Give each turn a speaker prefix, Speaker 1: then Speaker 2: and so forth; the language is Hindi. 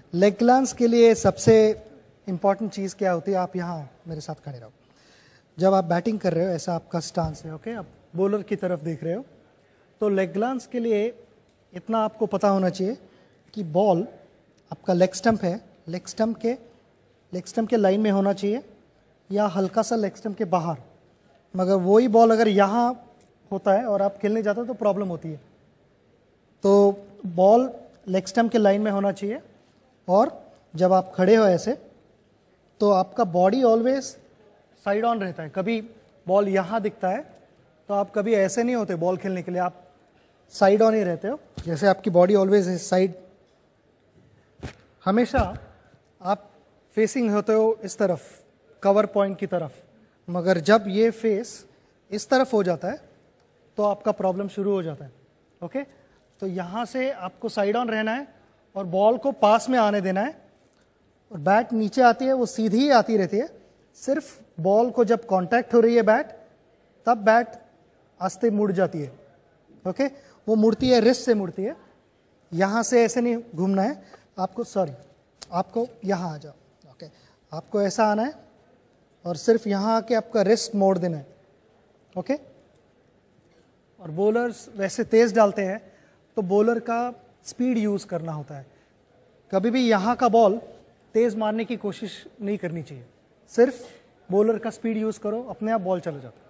Speaker 1: लेग ग्लांस के लिए सबसे इम्पॉर्टेंट चीज़ क्या होती है, आप यहाँ मेरे साथ खड़े रहो। जब आप बैटिंग कर रहे हो, ऐसा आपका स्टांस है, ओके, आप बॉलर की तरफ देख रहे हो, तो लेग ग्लांस के लिए इतना आपको पता होना चाहिए कि बॉल आपका लेग स्टंप है, लेग स्टंप के लाइन में होना चाहिए या हल्का सा लेग स्टंप के बाहर। मगर वही बॉल अगर यहाँ होता है और आप खेलने जाते हो तो प्रॉब्लम होती है। तो बॉल लेग स्टंप के लाइन में होना चाहिए, और जब आप खड़े हो ऐसे तो आपका बॉडी ऑलवेज साइड ऑन रहता है। कभी बॉल यहाँ दिखता है तो आप कभी ऐसे नहीं होते बॉल खेलने के लिए, आप साइड ऑन ही रहते हो, जैसे आपकी बॉडी ऑलवेज साइड। हमेशा आप फेसिंग होते हो इस तरफ, कवर पॉइंट की तरफ, मगर जब ये फेस इस तरफ हो जाता है तो आपका प्रॉब्लम शुरू हो जाता है। ओके, तो यहाँ से आपको साइड ऑन रहना है और बॉल को पास में आने देना है, और बैट नीचे आती है वो सीधी ही आती रहती है। सिर्फ बॉल को जब कांटेक्ट हो रही है बैट, तब बैट आस्ते मुड़ जाती है। ओके, वो मुड़ती है, रिस्ट से मुड़ती है, यहाँ से ऐसे नहीं घूमना है आपको, आपको यहाँ आ जाओ। ओके, आपको ऐसा आना है और सिर्फ यहाँ आके आपका रिस्ट मोड़ देना है। ओके, और बॉलर्स वैसे तेज डालते हैं तो बॉलर का स्पीड यूज़ करना होता है। कभी भी यहाँ का बॉल तेज मारने की कोशिश नहीं करनी चाहिए, सिर्फ बॉलर का स्पीड यूज़ करो, अपने आप बॉल चला जाता है।